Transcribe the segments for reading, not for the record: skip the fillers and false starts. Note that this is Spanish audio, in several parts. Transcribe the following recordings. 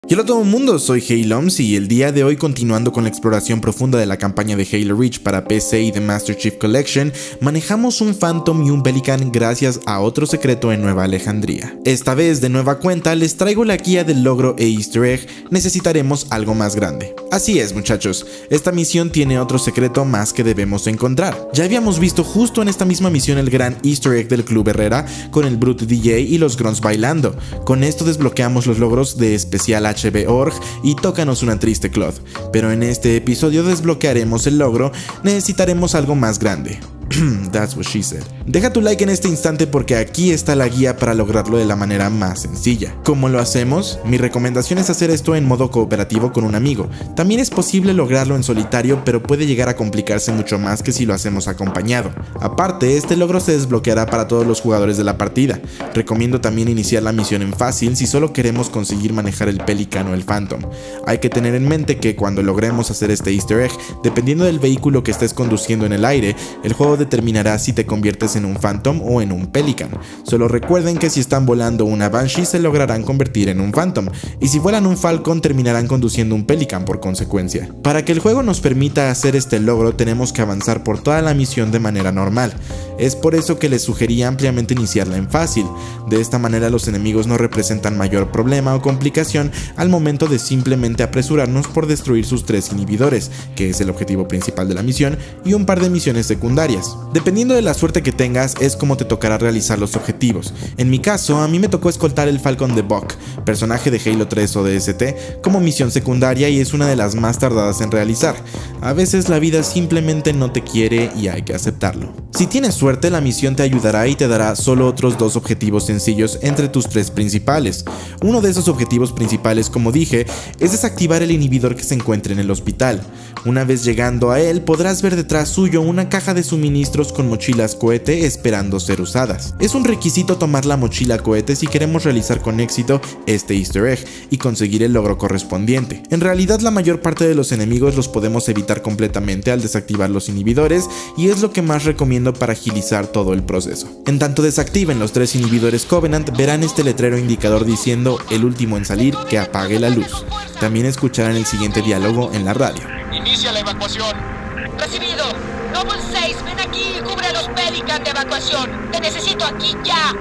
Y hola a todo el mundo, soy Haloms y el día de hoy, continuando con la exploración profunda de la campaña de Halo Reach para PC y The Master Chief Collection, manejamos un Phantom y un Pelican gracias a otro secreto en Nueva Alejandría. Esta vez, de nueva cuenta, les traigo la guía del logro e easter egg. Necesitaremos algo más grande. Así es, muchachos, esta misión tiene otro secreto más que debemos encontrar. Ya habíamos visto justo en esta misma misión el gran easter egg del Club Herrera con el Brute DJ y los Grunts bailando. Con esto desbloqueamos los logros de especial HB.org y tócanos una triste Cloth. Pero en este episodio desbloquearemos el logro, necesitaremos algo más grande. That's what she said. Deja tu like en este instante porque aquí está la guía para lograrlo de la manera más sencilla. ¿Cómo lo hacemos? Mi recomendación es hacer esto en modo cooperativo con un amigo. También es posible lograrlo en solitario, pero puede llegar a complicarse mucho más que si lo hacemos acompañado. Aparte, este logro se desbloqueará para todos los jugadores de la partida. Recomiendo también iniciar la misión en fácil si solo queremos conseguir manejar el Pelican o el Phantom. Hay que tener en mente que cuando logremos hacer este easter egg, dependiendo del vehículo que estés conduciendo en el aire, el juego determinará si te conviertes en un Phantom o en un Pelican. Solo recuerden que si están volando una Banshee se lograrán convertir en un Phantom, y si vuelan un Falcon terminarán conduciendo un Pelican por consecuencia. Para que el juego nos permita hacer este logro tenemos que avanzar por toda la misión de manera normal. Es por eso que les sugería ampliamente iniciarla en fácil. De esta manera los enemigos no representan mayor problema o complicación al momento de simplemente apresurarnos por destruir sus 3 inhibidores, que es el objetivo principal de la misión, y un par de misiones secundarias. Dependiendo de la suerte que tengas es como te tocará realizar los objetivos. En mi caso, a mí me tocó escoltar el Falcon de Buck, personaje de Halo 3 ODST, como misión secundaria y es una de las más tardadas en realizar. A veces la vida simplemente no te quiere y hay que aceptarlo. Si tienes suerte, la misión te ayudará y te dará solo otros 2 objetivos sencillos entre tus 3 principales. Uno de esos objetivos principales, como dije, es desactivar el inhibidor que se encuentre en el hospital. Una vez llegando a él, podrás ver detrás suyo una caja de suministros con mochilas cohete esperando ser usadas. Es un requisito tomar la mochila cohete si queremos realizar con éxito este easter egg y conseguir el logro correspondiente. En realidad la mayor parte de los enemigos los podemos evitar completamente al desactivar los inhibidores y es lo que más recomiendo para agilizar todo el proceso. En tanto desactiven los 3 inhibidores Covenant, verán este letrero indicador diciendo el último en salir que apague la luz. También escucharán el siguiente diálogo en la radio. Inicia la evacuación. Recibido. Noble 6, ven aquí y cubre a los Pelican de evacuación. Te necesito aquí ya.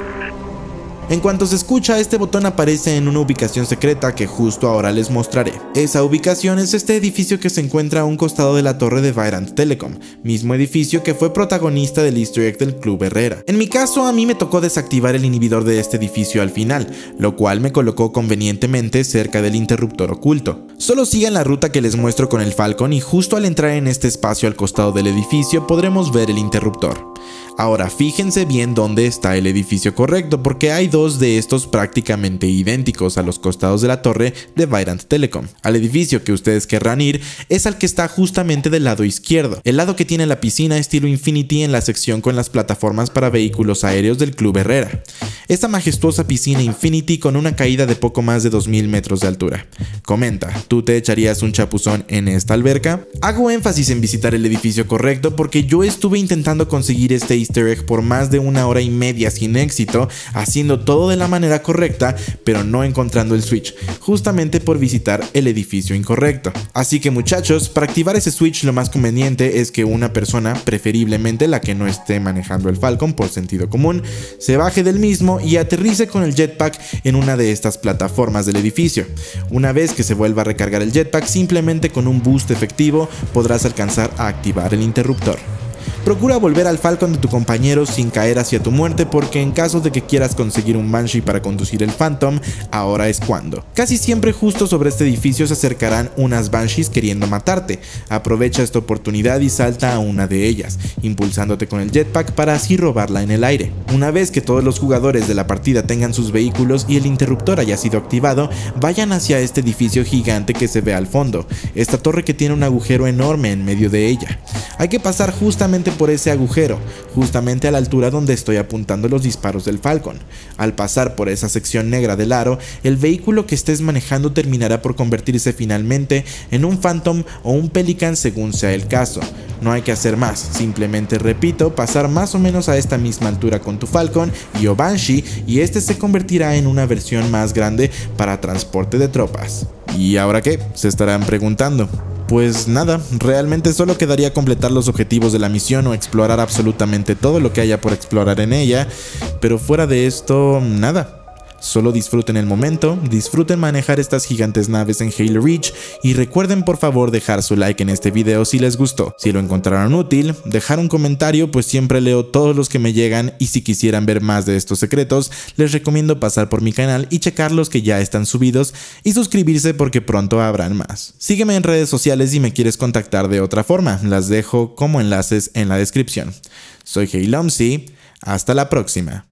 En cuanto se escucha, este botón aparece en una ubicación secreta que justo ahora les mostraré. Esa ubicación es este edificio que se encuentra a un costado de la torre de Vairant Telecom, mismo edificio que fue protagonista del easter egg del Club Herrera. En mi caso, a mí me tocó desactivar el inhibidor de este edificio al final, lo cual me colocó convenientemente cerca del interruptor oculto. Solo sigan la ruta que les muestro con el Falcon y justo al entrar en este espacio al costado del edificio podremos ver el interruptor. Ahora fíjense bien dónde está el edificio correcto porque hay 2 de estos prácticamente idénticos a los costados de la torre de Vairant Telecom. Al edificio que ustedes querrán ir es al que está justamente del lado izquierdo, el lado que tiene la piscina estilo Infinity en la sección con las plataformas para vehículos aéreos del Club Herrera. Esta majestuosa piscina Infinity con una caída de poco más de 2000 metros de altura. Comenta, ¿tú te echarías un chapuzón en esta alberca? Hago énfasis en visitar el edificio correcto porque yo estuve intentando conseguir este easter egg por más de 1 hora y media sin éxito, haciendo todo de la manera correcta, pero no encontrando el switch, justamente por visitar el edificio incorrecto. Así que muchachos, para activar ese switch lo más conveniente es que una persona, preferiblemente la que no esté manejando el Falcon por sentido común, se baje del mismo y aterrice con el jetpack en una de estas plataformas del edificio. Una vez que se vuelva a recargar el jetpack, simplemente con un boost efectivo podrás alcanzar a activar el interruptor. Procura volver al Falcon de tu compañero sin caer hacia tu muerte porque en caso de que quieras conseguir un Banshee para conducir el Phantom, ahora es cuando. Casi siempre justo sobre este edificio se acercarán unas Banshees queriendo matarte. Aprovecha esta oportunidad y salta a una de ellas, impulsándote con el jetpack para así robarla en el aire. Una vez que todos los jugadores de la partida tengan sus vehículos y el interruptor haya sido activado, vayan hacia este edificio gigante que se ve al fondo, esta torre que tiene un agujero enorme en medio de ella. Hay que pasar justamente por ese agujero, justamente a la altura donde estoy apuntando los disparos del Falcon. Al pasar por esa sección negra del aro, el vehículo que estés manejando terminará por convertirse finalmente en un Phantom o un Pelican según sea el caso. No hay que hacer más, simplemente repito, pasar más o menos a esta misma altura con tu Falcon y o Banshee, y este se convertirá en una versión más grande para transporte de tropas. ¿Y ahora qué? Se estarán preguntando. Pues nada, realmente solo quedaría completar los objetivos de la misión o explorar absolutamente todo lo que haya por explorar en ella, pero fuera de esto, nada. Solo disfruten el momento, disfruten manejar estas gigantes naves en Halo Reach y recuerden por favor dejar su like en este video si les gustó. Si lo encontraron útil, dejar un comentario pues siempre leo todos los que me llegan, y si quisieran ver más de estos secretos les recomiendo pasar por mi canal y checar los que ya están subidos y suscribirse porque pronto habrán más. Sígueme en redes sociales si me quieres contactar de otra forma, las dejo como enlaces en la descripción. Soy Heilomzy, hasta la próxima.